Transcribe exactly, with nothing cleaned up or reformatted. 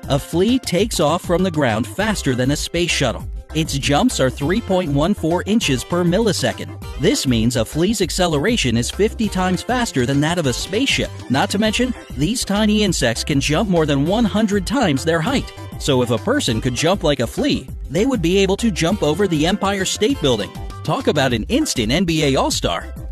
A flea takes off from the ground faster than a space shuttle. Its jumps are three point one four inches per millisecond. This means a flea's acceleration is fifty times faster than that of a spaceship. Not to mention, these tiny insects can jump more than one hundred times their height. So if a person could jump like a flea, they would be able to jump over the Empire State Building. Talk about an instant N B A All-Star!